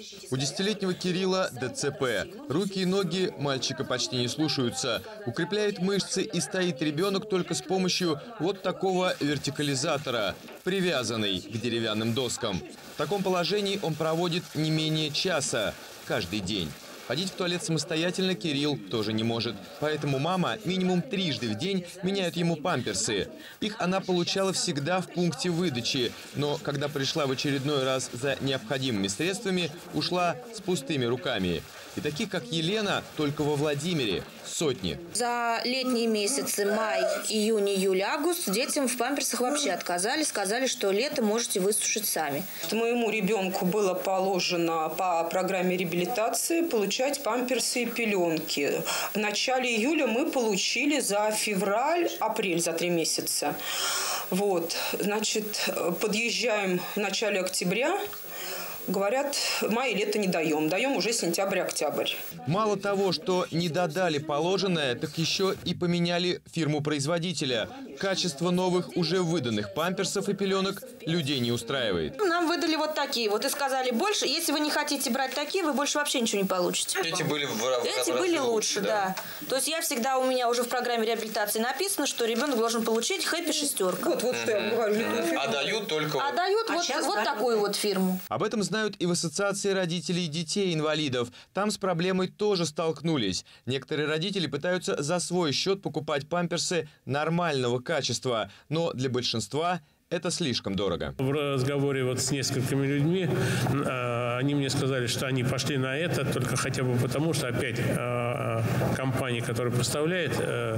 У 10-летнего Кирилла ДЦП. Руки и ноги мальчика почти не слушаются. Укрепляет мышцы и стоит ребенок только с помощью вот такого вертикализатора, привязанный к деревянным доскам. В таком положении он проводит не менее часа каждый день. Ходить в туалет самостоятельно Кирилл тоже не может. Поэтому мама минимум трижды в день меняет ему памперсы. Их она получала всегда в пункте выдачи. Но когда пришла в очередной раз за необходимыми средствами, ушла с пустыми руками. И таких, как Елена, только во Владимире сотни. За летние месяцы, май, июнь, июль, август, детям в памперсах вообще отказали. Сказали, что лето можете высушить сами. Моему ребенку было положено по программе реабилитации получать памперсы и пеленки. В начале июля мы получили за февраль-апрель, за 3 месяца. Вот, значит, подъезжаем в начале октября. Говорят, май и лето не даем. Даем уже сентябрь-октябрь. Мало того, что не додали положенное, так еще и поменяли фирму-производителя. Качество новых уже выданных памперсов и пеленок людей не устраивает. Нам выдали вот такие. Вот и сказали больше. Если вы не хотите брать такие, вы больше вообще ничего не получите. Эти были лучше, да. То есть у меня уже в программе реабилитации написано, что ребенок должен получить хэппи 6. Вот что я говорю. А дают только... А дают вот такую вот фирму. Об этом знают и в Ассоциации родителей детей-инвалидов. Там с проблемой тоже столкнулись. Некоторые родители пытаются за свой счет покупать памперсы нормального качества, но для большинства это слишком дорого. В разговоре с несколькими людьми они мне сказали, что они пошли на это только хотя бы потому, что опять компания, которая поставляет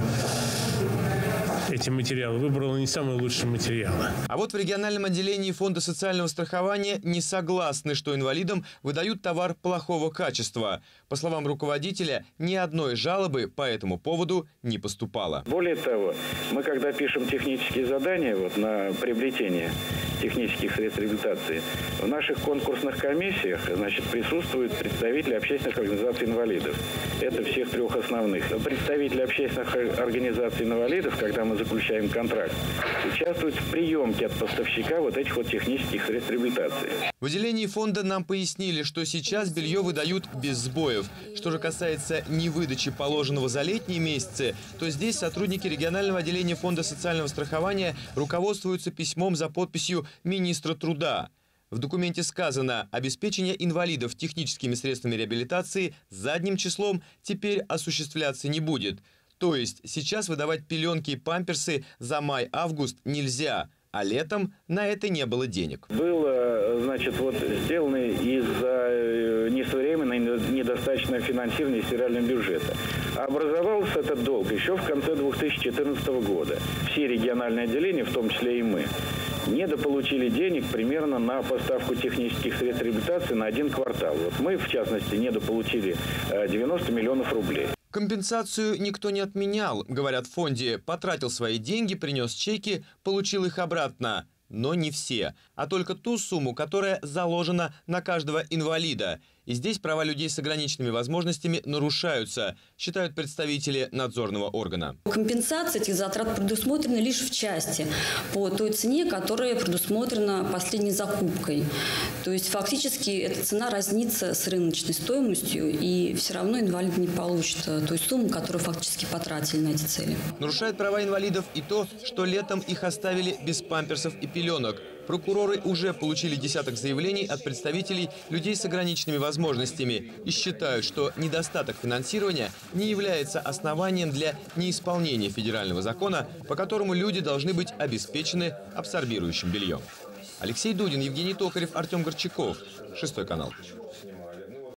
эти материалы, выбрала не самые лучшие материалы. А вот в региональном отделении Фонда социального страхования не согласны, что инвалидам выдают товар плохого качества. По словам руководителя, ни одной жалобы по этому поводу не поступало. Более того, мы когда пишем технические задания на приобретение технических средств реабилитации, в наших конкурсных комиссиях, присутствуют представители общественных организаций инвалидов. Это всех 3 основных. Представители общественных организаций инвалидов, когда мы заключаем контракт, участвуют в приемке от поставщика этих технических средств реабилитации. В отделении фонда нам пояснили, что сейчас белье выдают без сбоев. Что же касается невыдачи положенного за летние месяцы, то здесь сотрудники регионального отделения Фонда социального страхования руководствуются письмом за подписью министра труда. В документе сказано, обеспечение инвалидов техническими средствами реабилитации задним числом теперь осуществляться не будет. То есть сейчас выдавать пеленки и памперсы за май-август нельзя, а летом на это не было денег. Было, сделано из-за несвоевременного недостаточного финансирования из федерального бюджета. Образовался этот долг еще в конце 2014 года. Все региональные отделения, в том числе и мы, недополучили денег примерно на поставку технических средств реабилитации на 1 квартал. Мы, в частности, недополучили 90 миллионов рублей. Компенсацию никто не отменял, говорят в фонде. Потратил свои деньги, принес чеки, получил их обратно. Но не все, а только ту сумму, которая заложена на каждого инвалида. И здесь права людей с ограниченными возможностями нарушаются, считают представители надзорного органа. Компенсация этих затрат предусмотрена лишь в части по той цене, которая предусмотрена последней закупкой. То есть фактически эта цена разнится с рыночной стоимостью, и все равно инвалид не получит той сумму, которую фактически потратили на эти цели. Нарушает права инвалидов и то, что летом их оставили без памперсов и пеленок. Прокуроры уже получили десяток заявлений от представителей людей с ограниченными возможностями и считают, что недостаток финансирования не является основанием для неисполнения федерального закона, по которому люди должны быть обеспечены абсорбирующим бельем. Алексей Дудин, Евгений Токарев, Артем Горчаков. 6 канал.